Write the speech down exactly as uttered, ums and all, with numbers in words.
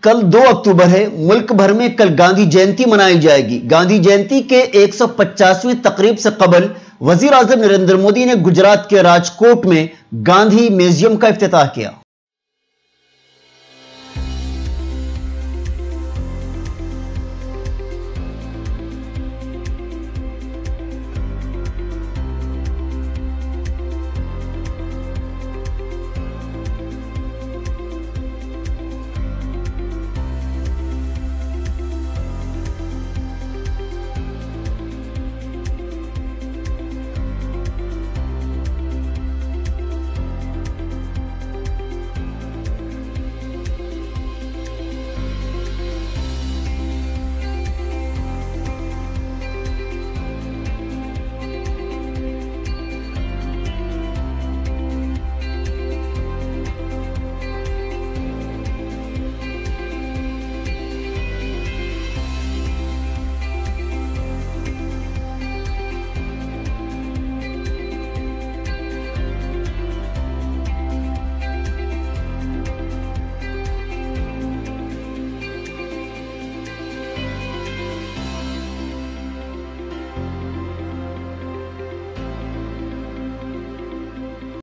कल दो अक्टूबर है। मुल्क भर में कल गांधी जयंती मनाई जाएगी। गांधी जयंती के एक सौ पचासवीं तकरीब से कबल वजीर आजम नरेंद्र मोदी ने गुजरात के राजकोट में गांधी म्यूजियम का इफ्तिताह किया।